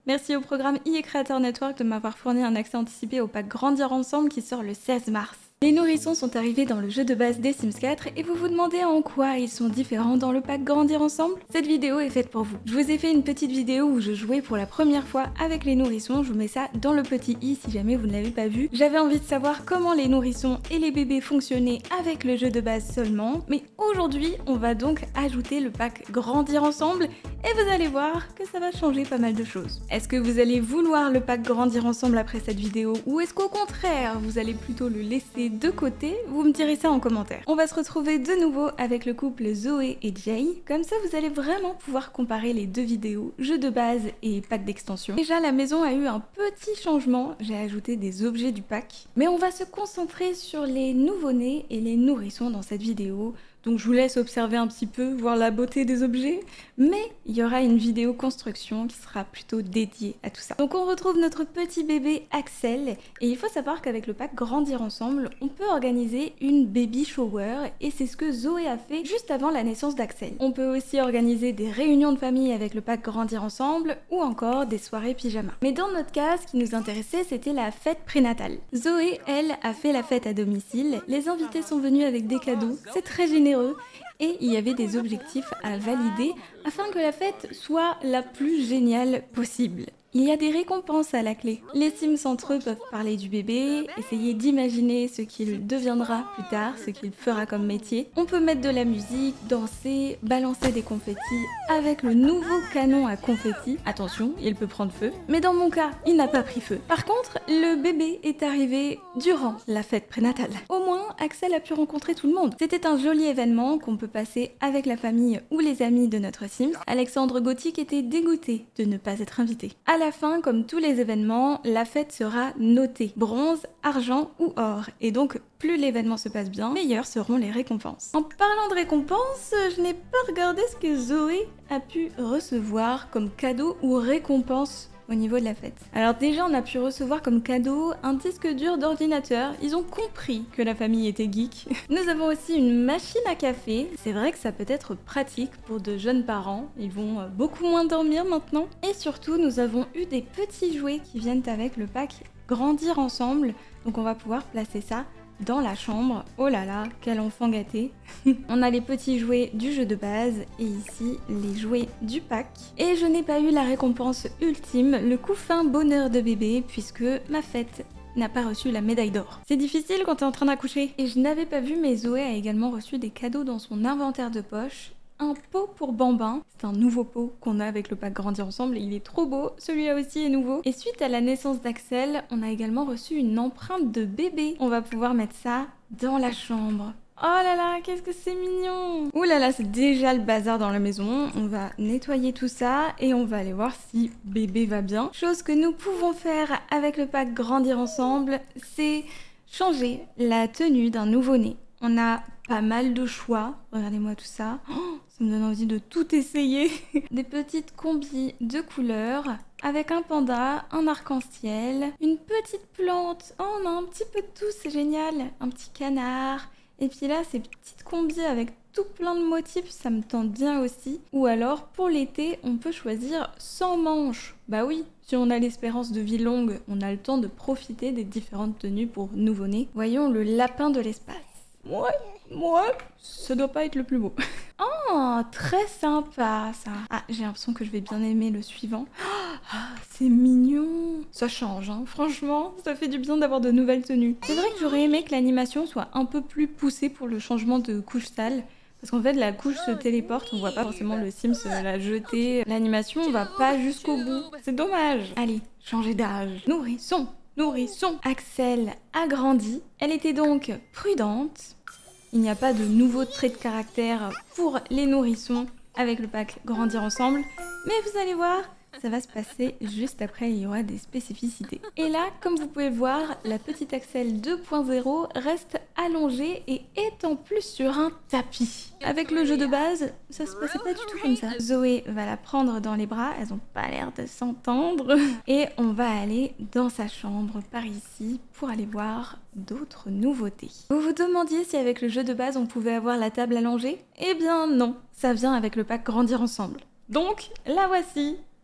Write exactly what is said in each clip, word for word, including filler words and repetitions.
Merci au programme i e Creator Network de m'avoir fourni un accès anticipé au pack Grandir Ensemble qui sort le seize mars. Les nourrissons sont arrivés dans le jeu de base des Sims quatre et vous vous demandez en quoi ils sont différents dans le pack Grandir Ensemble? Cette vidéo est faite pour vous. Je vous ai fait une petite vidéo où je jouais pour la première fois avec les nourrissons, je vous mets ça dans le petit i si jamais vous ne l'avez pas vu. J'avais envie de savoir comment les nourrissons et les bébés fonctionnaient avec le jeu de base seulement, mais aujourd'hui on va donc ajouter le pack Grandir Ensemble et vous allez voir que ça va changer pas mal de choses. Est-ce que vous allez vouloir le pack Grandir Ensemble après cette vidéo ou est-ce qu'au contraire vous allez plutôt le laisser de côté? Vous me direz ça en commentaire. On va se retrouver de nouveau avec le couple Zoé et Jay, comme ça vous allez vraiment pouvoir comparer les deux vidéos, jeu de base et pack d'extension. Déjà la maison a eu un petit changement, j'ai ajouté des objets du pack, mais on va se concentrer sur les nouveau-nés et les nourrissons dans cette vidéo. Donc je vous laisse observer un petit peu, voir la beauté des objets, mais il y aura une vidéo construction qui sera plutôt dédiée à tout ça. Donc on retrouve notre petit bébé Axel, et il faut savoir qu'avec le pack Grandir Ensemble, on peut organiser une baby shower, et c'est ce que Zoé a fait juste avant la naissance d'Axel. On peut aussi organiser des réunions de famille avec le pack Grandir Ensemble, ou encore des soirées pyjama. Mais dans notre cas, ce qui nous intéressait, c'était la fête prénatale. Zoé, elle, a fait la fête à domicile, les invités sont venus avec des cadeaux, c'est très généreux, et il y avait des objectifs à valider afin que la fête soit la plus géniale possible. Il y a des récompenses à la clé. Les Sims entre eux peuvent parler du bébé, essayer d'imaginer ce qu'il deviendra plus tard, ce qu'il fera comme métier. On peut mettre de la musique, danser, balancer des confettis avec le nouveau canon à confettis. Attention, il peut prendre feu. Mais dans mon cas, il n'a pas pris feu. Par contre, le bébé est arrivé durant la fête prénatale. Au moins, Axel a pu rencontrer tout le monde. C'était un joli événement qu'on peut passer avec la famille ou les amis de notre Sims. Alexandre Gothic était dégoûté de ne pas être invité. À la fin, comme tous les événements, la fête sera notée bronze, argent ou or. Et donc, plus l'événement se passe bien, meilleures seront les récompenses. En parlant de récompenses, je n'ai pas regardé ce que Zoé a pu recevoir comme cadeau ou récompense au niveau de la fête. Alors déjà, on a pu recevoir comme cadeau un disque dur d'ordinateur. Ils ont compris que la famille était geek. Nous avons aussi une machine à café. C'est vrai que ça peut être pratique pour de jeunes parents. Ils vont beaucoup moins dormir maintenant. Et surtout, nous avons eu des petits jouets qui viennent avec le pack Grandir Ensemble. Donc on va pouvoir placer ça dans la chambre. Oh là là, quel enfant gâté. On a les petits jouets du jeu de base et ici les jouets du pack. Et je n'ai pas eu la récompense ultime, le couffin bonheur de bébé, puisque ma fête n'a pas reçu la médaille d'or. C'est difficile quand t'es en train d'accoucher. Et je n'avais pas vu, mais Zoé a également reçu des cadeaux dans son inventaire de poche. Un pot pour Bambin, c'est un nouveau pot qu'on a avec le pack Grandir Ensemble et il est trop beau, celui-là aussi est nouveau. Et suite à la naissance d'Axel, on a également reçu une empreinte de bébé. On va pouvoir mettre ça dans la chambre. Oh là là, qu'est-ce que c'est mignon! Ouh là là, c'est déjà le bazar dans la maison. On va nettoyer tout ça et on va aller voir si bébé va bien. Chose que nous pouvons faire avec le pack Grandir Ensemble, c'est changer la tenue d'un nouveau-né. On a pas mal de choix, regardez-moi tout ça. Oh, ça me donne envie de tout essayer. Des petites combis de couleurs avec un panda, un arc-en-ciel, une petite plante. Oh, on a un petit peu de tout, c'est génial. Un petit canard. Et puis là, ces petites combis avec tout plein de motifs, ça me tente bien aussi. Ou alors, pour l'été, on peut choisir sans manches. Bah oui, si on a l'espérance de vie longue, on a le temps de profiter des différentes tenues pour nouveau-né. Voyons le lapin de l'espace. Ouais, ouais, ça doit pas être le plus beau. Oh, très sympa ça. Ah, j'ai l'impression que je vais bien aimer le suivant. Ah, c'est mignon. Ça change, hein. Franchement, ça fait du bien d'avoir de nouvelles tenues. C'est vrai que j'aurais aimé que l'animation soit un peu plus poussée pour le changement de couche sale. Parce qu'en fait, la couche se téléporte, on voit pas forcément le Sims la jeter. L'animation, on va pas jusqu'au bout. C'est dommage. Allez, changer d'âge. Nourrisson. Nourrisson. Axel a grandi. Elle était donc prudente. Il n'y a pas de nouveaux traits de caractère pour les nourrissons avec le pack Grandir Ensemble. Mais vous allez voir, ça va se passer juste après, il y aura des spécificités. Et là, comme vous pouvez le voir, la petite Axel deux point zéro reste allongée et est en plus sur un tapis. Avec le jeu de base, ça se passait pas du tout comme ça. Zoé va la prendre dans les bras, elles ont pas l'air de s'entendre. Et on va aller dans sa chambre par ici pour aller voir d'autres nouveautés. Vous vous demandiez si avec le jeu de base on pouvait avoir la table allongée? Eh bien non, ça vient avec le pack Grandir Ensemble. Donc, la voici.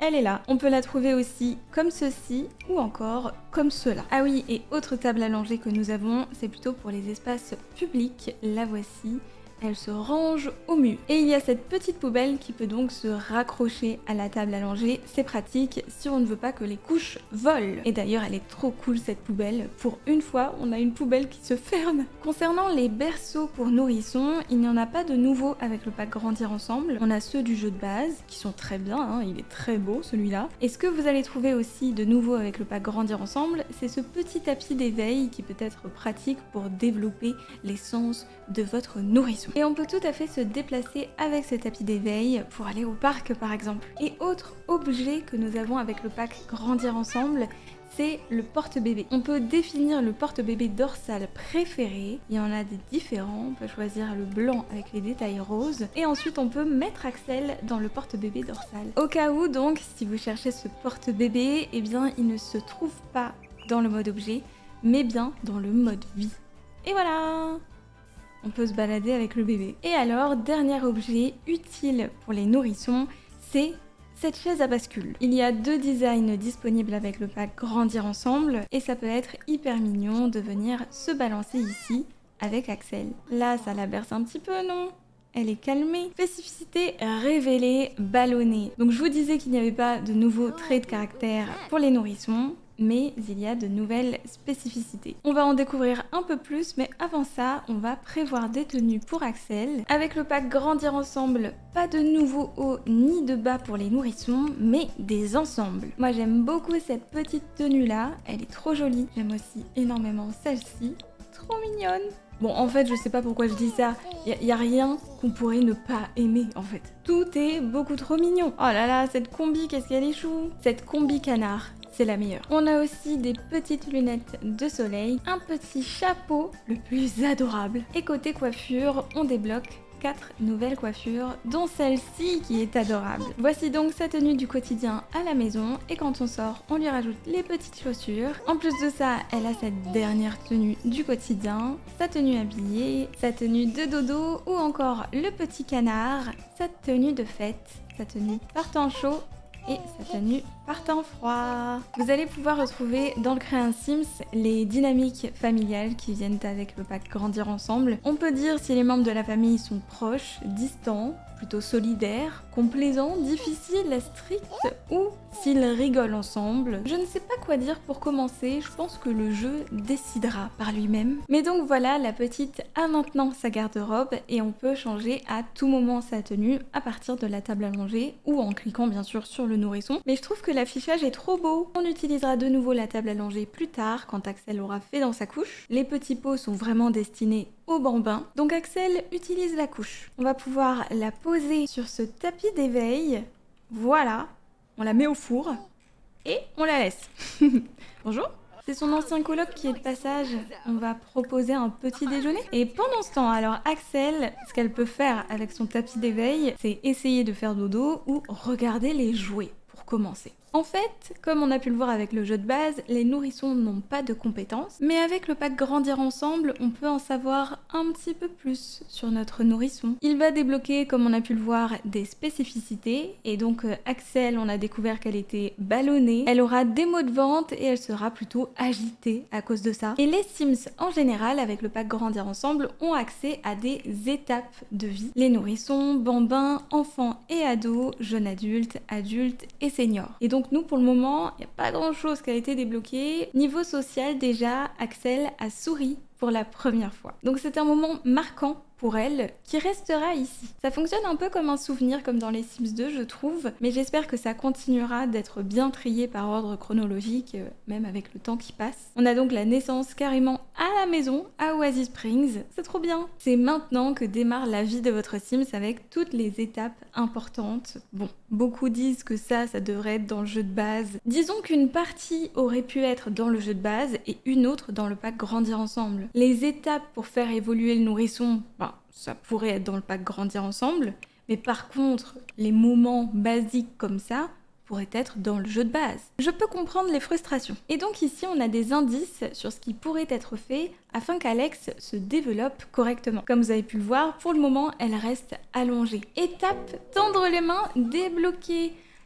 elle est là. On peut la trouver aussi comme ceci ou encore comme cela. Ah oui, et autre table allongée que nous avons, c'est plutôt pour les espaces publics. La voici. Elle se range au mur. Et il y a cette petite poubelle qui peut donc se raccrocher à la table allongée. C'est pratique si on ne veut pas que les couches volent. Et d'ailleurs, elle est trop cool cette poubelle. Pour une fois, on a une poubelle qui se ferme. Concernant les berceaux pour nourrissons, il n'y en a pas de nouveau avec le pack Grandir Ensemble. On a ceux du jeu de base qui sont très bien, hein, il est très beau celui-là. Et ce que vous allez trouver aussi de nouveau avec le pack Grandir Ensemble, c'est ce petit tapis d'éveil qui peut être pratique pour développer les sens de votre nourrisson. Et on peut tout à fait se déplacer avec ce tapis d'éveil pour aller au parc par exemple. Et autre objet que nous avons avec le pack Grandir Ensemble, c'est le porte-bébé. On peut définir le porte-bébé dorsal préféré. Il y en a des différents. On peut choisir le blanc avec les détails roses. Et ensuite, on peut mettre Axel dans le porte-bébé dorsal. Au cas où, donc, si vous cherchez ce porte-bébé, eh bien, il ne se trouve pas dans le mode objet, mais bien dans le mode vie. Et voilà! On peut se balader avec le bébé. Et alors, dernier objet utile pour les nourrissons, c'est cette chaise à bascule. Il y a deux designs disponibles avec le pack Grandir Ensemble et ça peut être hyper mignon de venir se balancer ici avec Axel. Là, ça la berce un petit peu, non ? Elle est calmée. Spécificité révélée, ballonnée. Donc je vous disais qu'il n'y avait pas de nouveaux traits de caractère pour les nourrissons, mais il y a de nouvelles spécificités. On va en découvrir un peu plus, mais avant ça, on va prévoir des tenues pour Axel. Avec le pack Grandir Ensemble, pas de nouveaux hauts ni de bas pour les nourrissons, mais des ensembles. Moi j'aime beaucoup cette petite tenue là, elle est trop jolie. J'aime aussi énormément celle-ci, trop mignonne. Bon, en fait, je sais pas pourquoi je dis ça. Il y, y a rien qu'on pourrait ne pas aimer, en fait. Tout est beaucoup trop mignon. Oh là là, cette combi, qu'est-ce qu'elle est chou. Cette combi canard, c'est la meilleure. On a aussi des petites lunettes de soleil, un petit chapeau, le plus adorable. Et côté coiffure, on débloque quatre nouvelles coiffures, dont celle-ci qui est adorable. Voici donc sa tenue du quotidien à la maison, et quand on sort, on lui rajoute les petites chaussures. En plus de ça, elle a cette dernière tenue du quotidien, sa tenue habillée, sa tenue de dodo, ou encore le petit canard, sa tenue de fête, sa tenue partant chaud, et sa tenue partant froid. Vous allez pouvoir retrouver dans le Créa Sims les dynamiques familiales qui viennent avec le pack Grandir Ensemble. On peut dire si les membres de la famille sont proches, distants, plutôt solidaires, complaisants, difficiles, stricts, ou s'ils rigolent ensemble. Je ne sais pas quoi dire pour commencer, je pense que le jeu décidera par lui-même. Mais donc voilà, la petite a maintenant sa garde-robe et on peut changer à tout moment sa tenue à partir de la table allongée ou en cliquant bien sûr sur le nourrisson. Mais je trouve que l'affichage est trop beau. On utilisera de nouveau la table allongée plus tard quand Axel aura fait dans sa couche. Les petits pots sont vraiment destinés au bambin. Donc Axel utilise la couche. On va pouvoir la poser sur ce tapis d'éveil. Voilà. On la met au four et on la laisse. Bonjour. C'est son ancien coloc qui est de passage. On va proposer un petit déjeuner. Et pendant ce temps, alors Axel, ce qu'elle peut faire avec son tapis d'éveil, c'est essayer de faire dodo ou regarder les jouets pour commencer. En fait, comme on a pu le voir avec le jeu de base, les nourrissons n'ont pas de compétences, mais avec le pack Grandir Ensemble, on peut en savoir un petit peu plus sur notre nourrisson. Il va débloquer, comme on a pu le voir, des spécificités, et donc euh, Axel, on a découvert qu'elle était ballonnée, elle aura des maux de ventre et elle sera plutôt agitée à cause de ça. Et les Sims en général, avec le pack Grandir Ensemble, ont accès à des étapes de vie. Les nourrissons, bambins, enfants et ados, jeunes adultes, adultes et seniors. Et donc Donc nous pour le moment, il n'y a pas grand chose qui a été débloqué. Niveau social déjà, Axel a souri pour la première fois. Donc c'est un moment marquant pour elle, qui restera ici. Ça fonctionne un peu comme un souvenir, comme dans les Sims deux, je trouve, mais j'espère que ça continuera d'être bien trié par ordre chronologique, euh, même avec le temps qui passe. On a donc la naissance carrément à la maison, à Oasis Springs. C'est trop bien. C'est maintenant que démarre la vie de votre Sims avec toutes les étapes importantes. Bon, beaucoup disent que ça, ça devrait être dans le jeu de base. Disons qu'une partie aurait pu être dans le jeu de base et une autre dans le pack Grandir Ensemble. Les étapes pour faire évoluer le nourrisson, ben, ça pourrait être dans le pack Grandir Ensemble, mais par contre, les moments basiques comme ça pourraient être dans le jeu de base. Je peux comprendre les frustrations. Et donc ici, on a des indices sur ce qui pourrait être fait afin qu'Alex se développe correctement. Comme vous avez pu le voir, pour le moment, elle reste allongée. Étape, tendre les mains, débloquer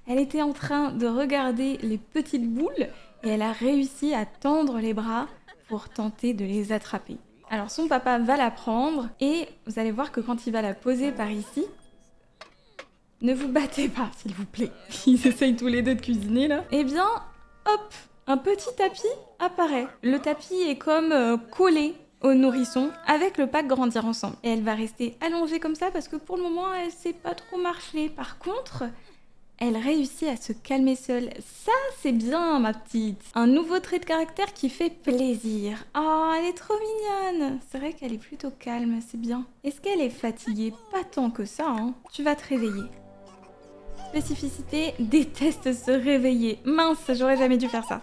Elle était en train de regarder les petites boules et elle a réussi à tendre les bras pour tenter de les attraper. Alors son papa va la prendre et vous allez voir que quand il va la poser par ici, ne vous battez pas s'il vous plaît, ils essayent tous les deux de cuisiner là. Eh bien, hop, un petit tapis apparaît. Le tapis est comme euh, collé au nourrisson avec le pack grandir ensemble. Et elle va rester allongée comme ça parce que pour le moment elle sait pas trop marcher. Par contre, elle réussit à se calmer seule. Ça, c'est bien, ma petite. Un nouveau trait de caractère qui fait plaisir. Oh, elle est trop mignonne. C'est vrai qu'elle est plutôt calme, c'est bien. Est-ce qu'elle est fatiguée? Pas tant que ça, hein. Tu vas te réveiller. Spécificité, déteste se réveiller. Mince, j'aurais jamais dû faire ça.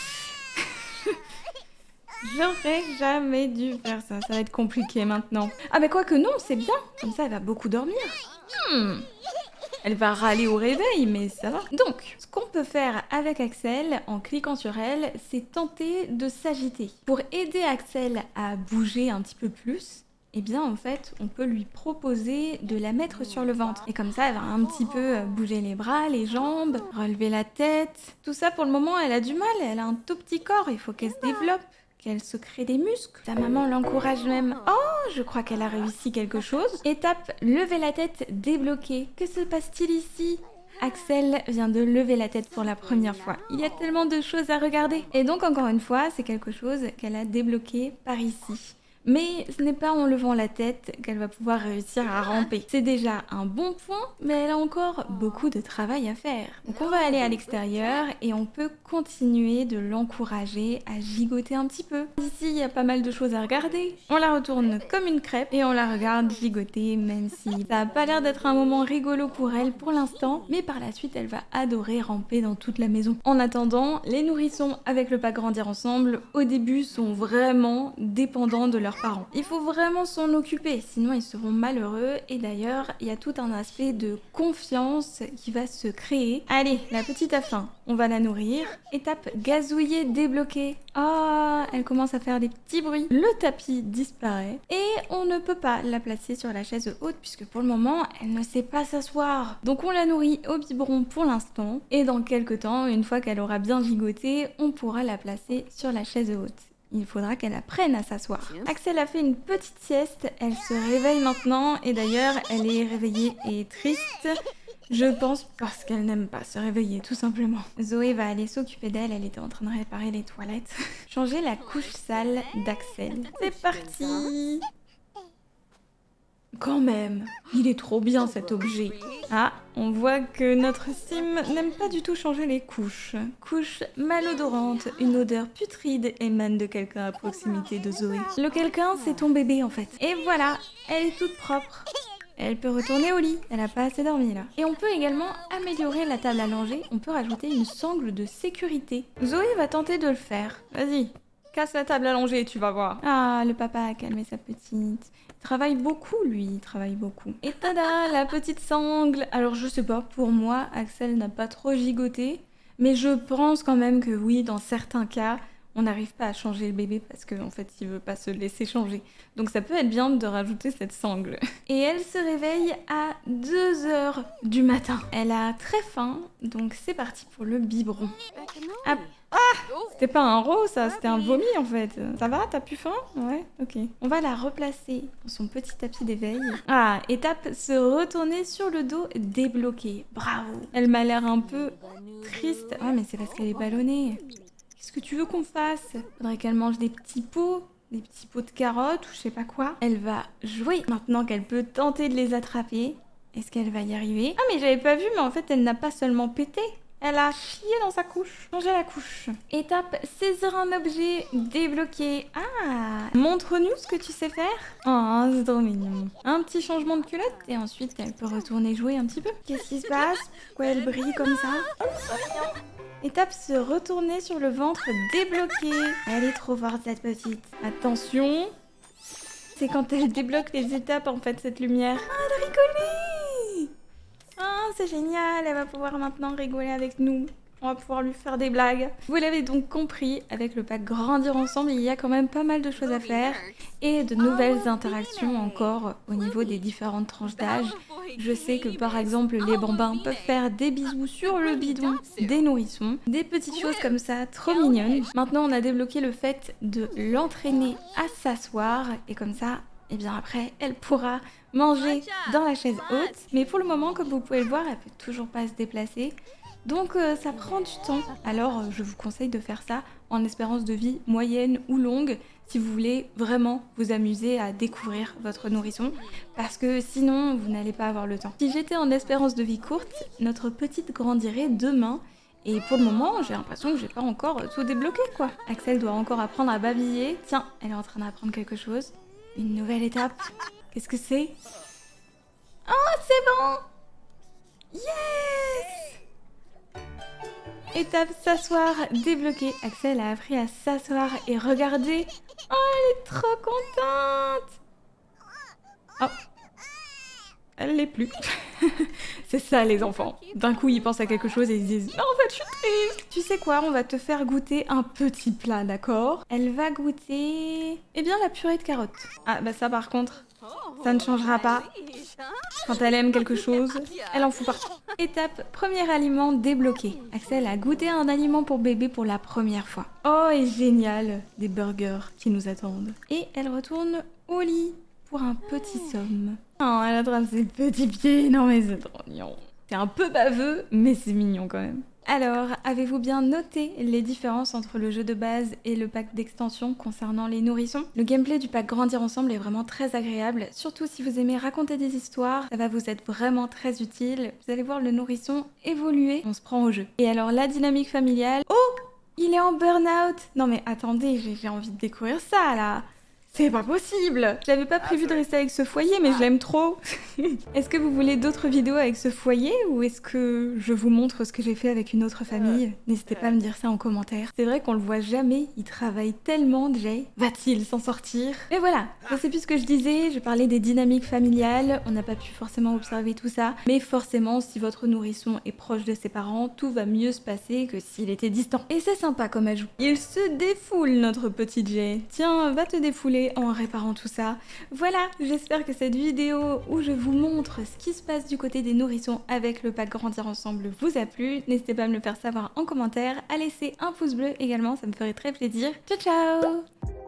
J'aurais jamais dû faire ça. Ça va être compliqué maintenant. Ah, mais quoi que non, c'est bien. Comme ça, elle va beaucoup dormir. Hmm. Elle va râler au réveil, mais ça va. Donc, ce qu'on peut faire avec Axel, en cliquant sur elle, c'est tenter de s'agiter. Pour aider Axel à bouger un petit peu plus, eh bien, en fait, on peut lui proposer de la mettre sur le ventre. Et comme ça, elle va un petit peu bouger les bras, les jambes, relever la tête. Tout ça, pour le moment, elle a du mal. Elle a un tout petit corps, il faut qu'elle se développe, qu'elle se crée des muscles. Sa maman l'encourage même. Oh, je crois qu'elle a réussi quelque chose. Étape, lever la tête, débloquer. Que se passe-t-il ici? Axel vient de lever la tête pour la première fois. Il y a tellement de choses à regarder. Et donc, encore une fois, c'est quelque chose qu'elle a débloqué par ici. Mais ce n'est pas en levant la tête qu'elle va pouvoir réussir à ramper. C'est déjà un bon point, mais elle a encore beaucoup de travail à faire. Donc on va aller à l'extérieur et on peut continuer de l'encourager à gigoter un petit peu. Ici, il y a pas mal de choses à regarder. On la retourne comme une crêpe et on la regarde gigoter, même si ça n'a pas l'air d'être un moment rigolo pour elle pour l'instant. Mais par la suite, elle va adorer ramper dans toute la maison. En attendant, les nourrissons avec le pack grandir ensemble, au début, sont vraiment dépendants de leur parents. Il faut vraiment s'en occuper, sinon ils seront malheureux et d'ailleurs il y a tout un aspect de confiance qui va se créer. Allez, la petite a faim, on va la nourrir. Étape gazouiller débloquée. Ah, elle commence à faire des petits bruits. Le tapis disparaît et on ne peut pas la placer sur la chaise haute puisque pour le moment elle ne sait pas s'asseoir. Donc on la nourrit au biberon pour l'instant et dans quelques temps, une fois qu'elle aura bien gigoté, on pourra la placer sur la chaise haute. Il faudra qu'elle apprenne à s'asseoir. Axel a fait une petite sieste, elle se réveille maintenant et d'ailleurs elle est réveillée et triste. Je pense parce qu'elle n'aime pas se réveiller tout simplement. Zoé va aller s'occuper d'elle, elle était en train de réparer les toilettes. Changer la couche sale d'Axel. C'est parti! Quand même, il est trop bien cet objet. Ah, on voit que notre sim n'aime pas du tout changer les couches. Couche malodorante, une odeur putride émane de quelqu'un à proximité de Zoé. Le quelqu'un, c'est ton bébé en fait. Et voilà, elle est toute propre. Elle peut retourner au lit, elle a pas assez dormi là. Et on peut également améliorer la table à langer, on peut rajouter une sangle de sécurité. Zoé va tenter de le faire. Vas-y, casse la table à langer, tu vas voir. Ah, le papa a calmé sa petite. Il travaille beaucoup, lui, il travaille beaucoup. Et tada, la petite sangle. Alors, je sais pas, pour moi, Axel n'a pas trop gigoté. Mais je pense quand même que oui, dans certains cas, on n'arrive pas à changer le bébé parce qu'en en fait, il veut pas se laisser changer. Donc ça peut être bien de rajouter cette sangle. Et elle se réveille à deux heures du matin. Elle a très faim, donc c'est parti pour le biberon. Ah, ah c'était pas un rot ça, c'était un vomi en fait. Ça va, t'as plus faim? Ouais, ok. On va la replacer dans son petit tapis d'éveil. Ah, étape, se retourner sur le dos débloqué. Bravo. Elle m'a l'air un peu triste. Ah, mais c'est parce qu'elle est ballonnée. Qu'est-ce que tu veux qu'on fasse? Faudrait qu'elle mange des petits pots, des petits pots de carottes ou je sais pas quoi. Elle va jouer maintenant qu'elle peut tenter de les attraper. Est-ce qu'elle va y arriver? Ah mais j'avais pas vu, mais en fait elle n'a pas seulement pété. Elle a chié dans sa couche. Changer la couche. Étape, saisir un objet débloqué. Ah, montre-nous ce que tu sais faire. Oh, c'est trop mignon. Un petit changement de culotte et ensuite elle peut retourner jouer un petit peu. Qu'est-ce qui se passe? Pourquoi elle brille comme ça? Étape, se retourner sur le ventre débloqué. Elle est trop forte cette petite. Attention. C'est quand elle débloque les étapes en fait cette lumière. Ah, elle a rigolé. Ah, c'est génial. Elle va pouvoir maintenant rigoler avec nous. On va pouvoir lui faire des blagues. Vous l'avez donc compris, avec le pack Grandir Ensemble, il y a quand même pas mal de choses à faire et de nouvelles interactions encore au niveau des différentes tranches d'âge. Je sais que par exemple les bambins peuvent faire des bisous sur le bidon des nourrissons, des petites choses comme ça trop mignonnes. Maintenant on a débloqué le fait de l'entraîner à s'asseoir et comme ça, et bien après elle pourra manger dans la chaise haute. Mais pour le moment, comme vous pouvez le voir, elle peut toujours pas se déplacer. Donc euh, ça prend du temps, alors euh, je vous conseille de faire ça en espérance de vie moyenne ou longue si vous voulez vraiment vous amuser à découvrir votre nourrisson, parce que sinon vous n'allez pas avoir le temps. Si j'étais en espérance de vie courte, notre petite grandirait demain, et pour le moment j'ai l'impression que j'ai pas encore tout débloqué quoi. Axel doit encore apprendre à babiller, tiens, elle est en train d'apprendre quelque chose, une nouvelle étape, qu'est-ce que c'est? Oh c'est bon! Yes! Étape s'asseoir débloquée. Axel a appris à s'asseoir et regarder. Oh, elle est trop contente. Oh, elle l'est plus. C'est ça les enfants. D'un coup ils pensent à quelque chose et ils se disent non en fait je suis triste. Tu sais quoi, on va te faire goûter un petit plat, d'accord? Elle va goûter... Eh bien la purée de carottes. Ah bah ça par contre, ça ne changera pas. Quand elle aime quelque chose, elle en fout partout. Étape, premier aliment débloqué. Axel a goûté un aliment pour bébé pour la première fois. Oh, et génial, des burgers qui nous attendent. Et elle retourne au lit pour un petit somme. Oh, elle attrape ses petits pieds. Non mais c'est trop mignon. C'est un peu baveux, mais c'est mignon quand même. Alors, avez-vous bien noté les différences entre le jeu de base et le pack d'extension concernant les nourrissons? Le gameplay du pack Grandir Ensemble est vraiment très agréable, surtout si vous aimez raconter des histoires, ça va vous être vraiment très utile. Vous allez voir le nourrisson évoluer, on se prend au jeu. Et alors la dynamique familiale... Oh! Il est en burn-out! Non mais attendez, j'ai envie de découvrir ça là! C'est pas possible! Je n'avais pas prévu de rester avec ce foyer, mais je l'aime trop! Est-ce que vous voulez d'autres vidéos avec ce foyer ou est-ce que je vous montre ce que j'ai fait avec une autre famille? N'hésitez pas à me dire ça en commentaire. C'est vrai qu'on le voit jamais, il travaille tellement, Jay. Va-t-il s'en sortir? Et voilà, je sais plus ce que je disais, je parlais des dynamiques familiales, on n'a pas pu forcément observer tout ça, mais forcément, si votre nourrisson est proche de ses parents, tout va mieux se passer que s'il était distant. Et c'est sympa comme ajout. Il se défoule, notre petit Jay. Tiens, va te défouler en réparant tout ça. Voilà, j'espère que cette vidéo où je vous montre ce qui se passe du côté des nourrissons avec le pack Grandir Ensemble vous a plu. N'hésitez pas à me le faire savoir en commentaire, à laisser un pouce bleu également, ça me ferait très plaisir. Ciao ciao!